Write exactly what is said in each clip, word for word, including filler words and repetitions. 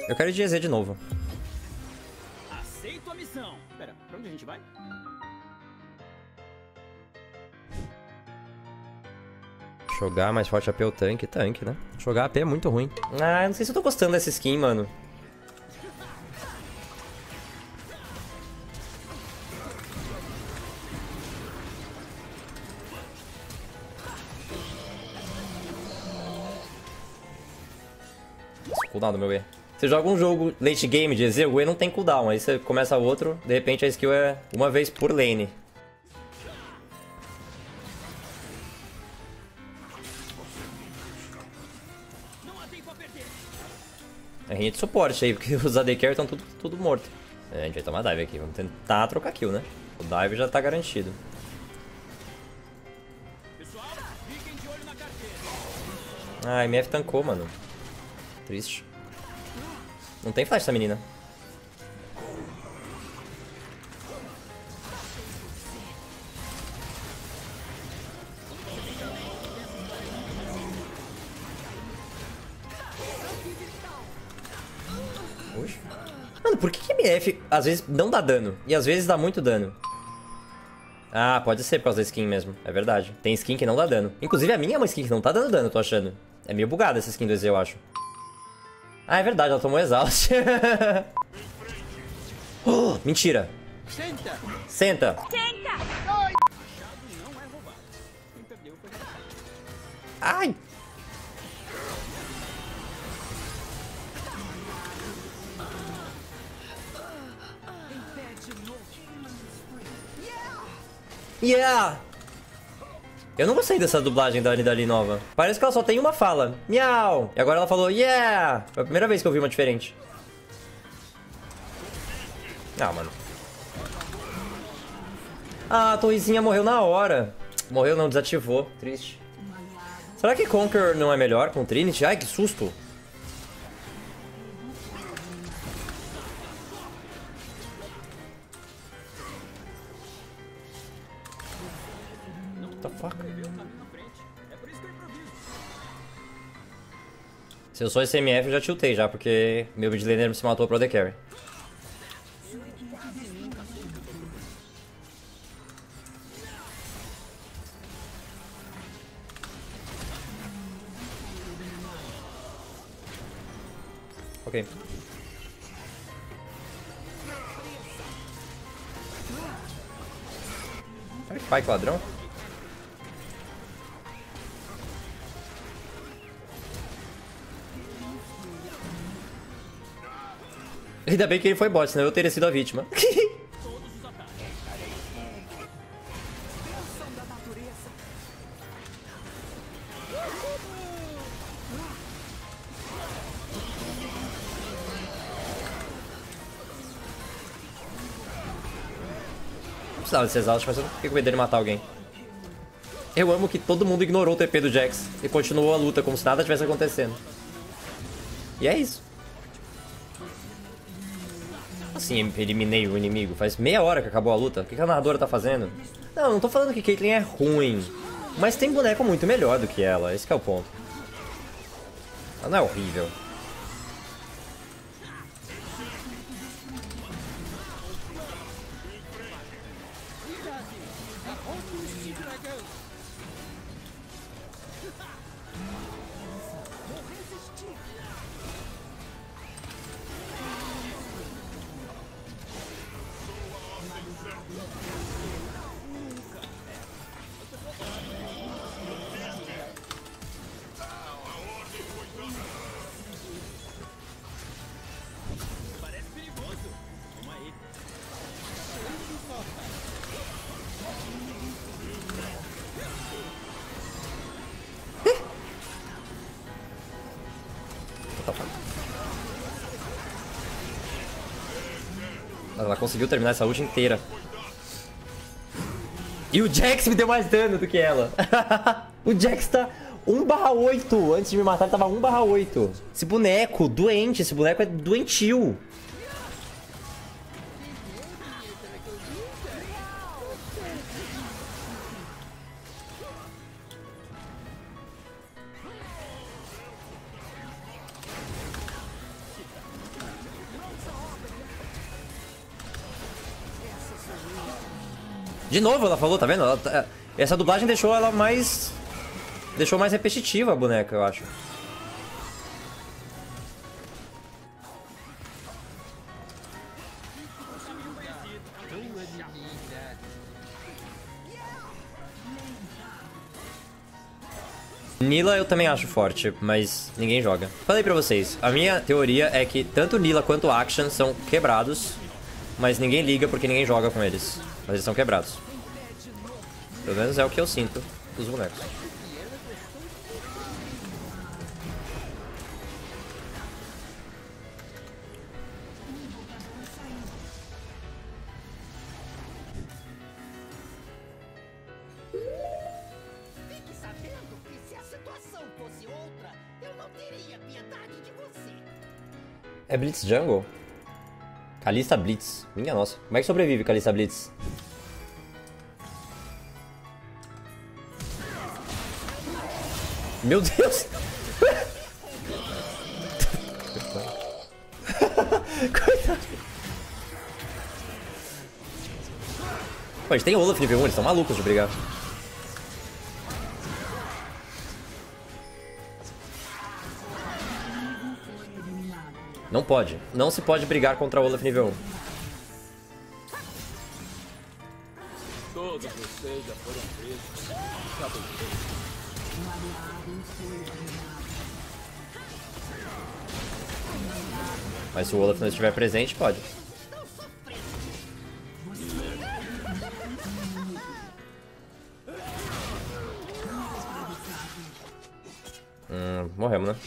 Eu quero ir de E Z de novo. Aceito a missão. Pera, pra onde a gente vai? Jogar mais forte A P ou tanque? Tanque, né? Jogar A P é muito ruim. Ah, não sei se eu tô gostando dessa skin, mano. Esse cooldown do meu E. Você joga um jogo late game de E Z, o E não tem cooldown. Aí você começa outro, de repente a skill é uma vez por lane. A gente de suporte aí, porque os A D Carry estão tudo, tudo morto. É, a gente vai tomar dive aqui, vamos tentar trocar kill, né? O dive já tá garantido. Ah, M F tancou, mano. Triste. Não tem flash essa menina. Oxe. Mano, por que que M F às vezes não dá dano? E às vezes dá muito dano? Ah, pode ser por causa da skin mesmo. É verdade. Tem skin que não dá dano. Inclusive a minha é uma skin que não tá dando dano, tô achando. É meio bugada essa skin do E Z, eu acho. Ah, é verdade, ela tomou exaust. Oh, mentira. Senta! Senta. Ai. Yeah! Eu não gostei dessa dublagem da Nidalee nova. Parece que ela só tem uma fala. Miau! E agora ela falou, yeah! Foi a primeira vez que eu vi uma diferente. Ah, mano. Ah, a torrezinha morreu na hora. Morreu não, desativou. Triste. Será que Conquer não é melhor com Trinity? Ai, que susto. What the fuck? Se eu sou esse M F, eu já tiltei já, porque meu midlaner se matou pro A D Carry. Ok. Vai, ladrão. Ainda bem que ele foi bot, senão eu teria sido a vítima. Não precisava desse exaust, mas eu fiquei com medo dele matar alguém. Eu amo que todo mundo ignorou o T P do Jax e continuou a luta como se nada tivesse acontecendo. E é isso. Assim, eliminei o inimigo. Faz meia hora que acabou a luta. O que a narradora tá fazendo? Não, não tô falando que Caitlyn é ruim. Mas tem boneco muito melhor do que ela. Esse que é o ponto. Ela não é horrível. Ela conseguiu terminar essa ult inteira. E o Jax me deu mais dano do que ela. O Jax tá um barra oito. Antes de me matar ele tava um barra oito. Esse boneco, doente. Esse boneco é doentio. De novo ela falou, tá vendo? Ela tá... Essa dublagem deixou ela mais... Deixou mais repetitiva a boneca, eu acho. Nilah eu também acho forte, mas ninguém joga. Falei pra vocês, a minha teoria é que tanto Nilah quanto Akshan são quebrados, mas ninguém liga porque ninguém joga com eles. Mas eles são quebrados. Pelo menos é o que eu sinto dos bonecos. Fique sabendo que se a situação fosse outra, eu não teria piedade de você. É Blitz Jungle? Kalista Blitz. Minha nossa. Como é que sobrevive Kalista Blitz? Meu Deus! Coitado. Pô, a gente tem Olaf nível um, eles estão malucos de brigar. Não pode. Não se pode brigar contra Olaf nível um. Todos vocês já foram presos. Acabou. Mas se o Olaf não estiver presente, pode. Hum, morremos, né?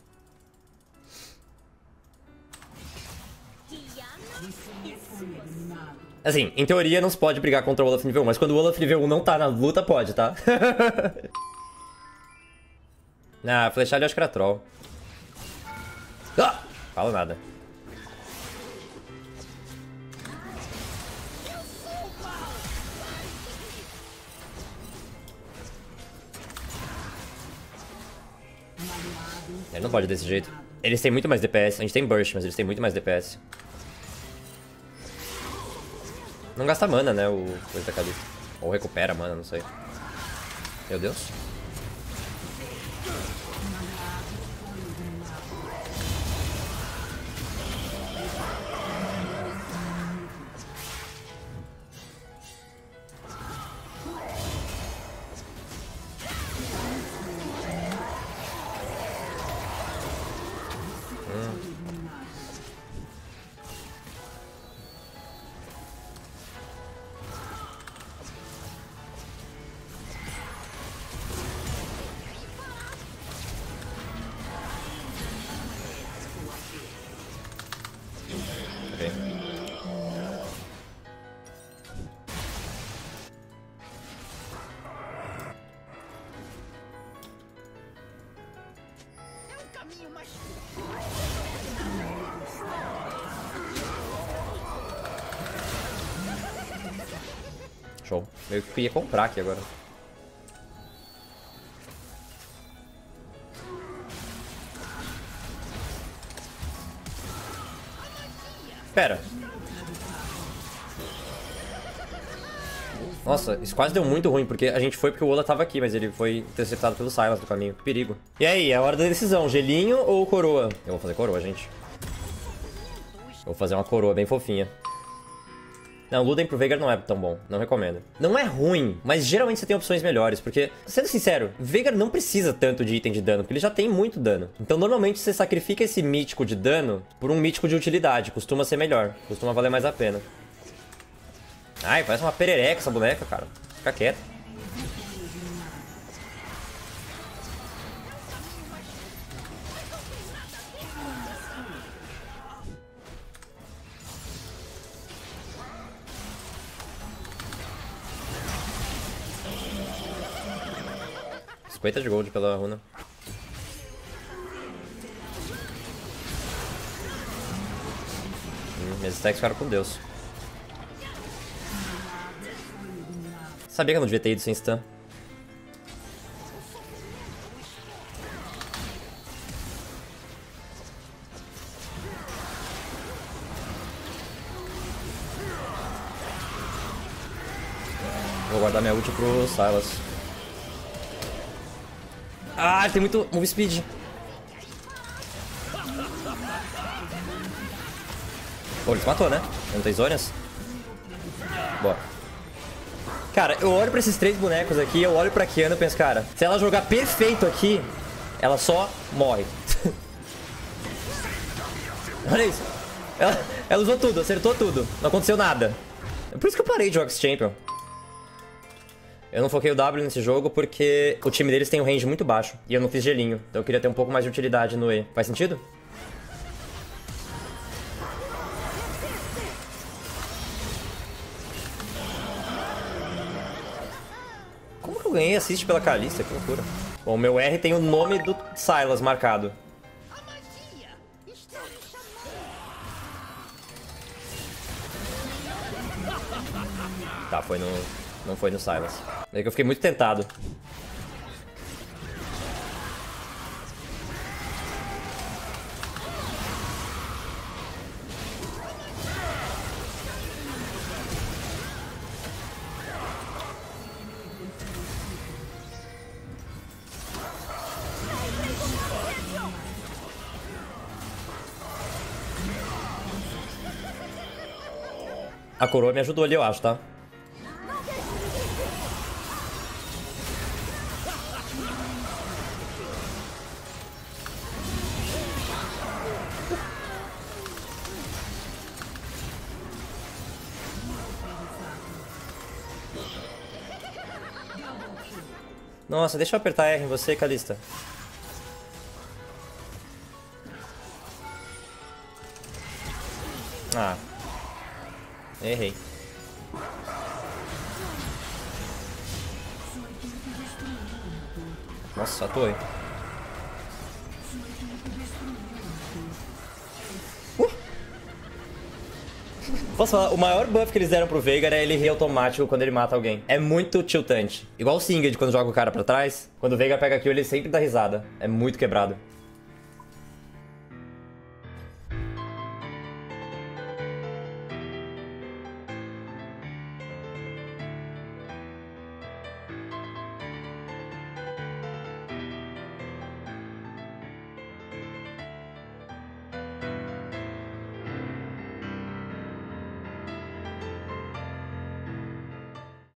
Assim, em teoria não se pode brigar contra o Olaf nível um, mas quando o Olaf nível um não tá na luta, pode, tá? Ah, flechar eu acho que era troll. Ah! Falo nada. Ele não pode desse jeito. Eles têm muito mais D P S. A gente tem burst, mas eles têm muito mais D P S. Não gasta mana, né, o coisa da Kalista. Ou recupera mana, não sei. Meu Deus. Show. Eu queria comprar aqui agora. Pera. Nossa, isso quase deu muito ruim, porque a gente foi porque o Ola tava aqui, mas ele foi interceptado pelo Sylas do caminho. Que perigo. E aí, é a hora da decisão. Gelinho ou coroa? Eu vou fazer coroa, gente. Eu vou fazer uma coroa bem fofinha. Não, Luden pro Veigar não é tão bom. Não recomendo. Não é ruim, mas geralmente você tem opções melhores. Porque, sendo sincero, Veigar não precisa tanto de item de dano, porque ele já tem muito dano. Então, normalmente, você sacrifica esse mítico de dano por um mítico de utilidade. Costuma ser melhor. Costuma valer mais a pena. Ai, parece uma perereca essa boneca, cara. Fica quieto. cinquenta de gold pela runa. Hum, minhas stacks ficaram com Deus. Sabia que eu não devia ter ido sem stun. vou guardar minha ult pro Sylas. Ah, ele tem muito move speed. Pô, ele se matou, né? Não tem zonas? Boa. Cara, eu olho pra esses três bonecos aqui, eu olho pra Kiana e penso, cara, se ela jogar perfeito aqui, ela só morre. Olha isso. Ela, ela usou tudo, acertou tudo. Não aconteceu nada. É por isso que eu parei de jogar esse Champion. Eu não foquei o W nesse jogo porque o time deles tem um range muito baixo. E eu não fiz gelinho. Então eu queria ter um pouco mais de utilidade no E. Faz sentido? Como que eu ganhei assist pela Kalista? Que loucura. Bom, o meu R tem o nome do Sylas marcado. Tá, foi no... não foi no Sylas. É que eu fiquei muito tentado. A coroa me ajudou ali, eu acho, tá? Nossa, deixa eu apertar R em você, Kalista. Ah. Errei. Nossa, atuei. Uh! Posso falar? O maior buff que eles deram pro Veigar é ele rir automático quando ele mata alguém. É muito tiltante. Igual o Singed quando joga o cara pra trás. Quando o Veigar pega kill, ele sempre dá risada. É muito quebrado.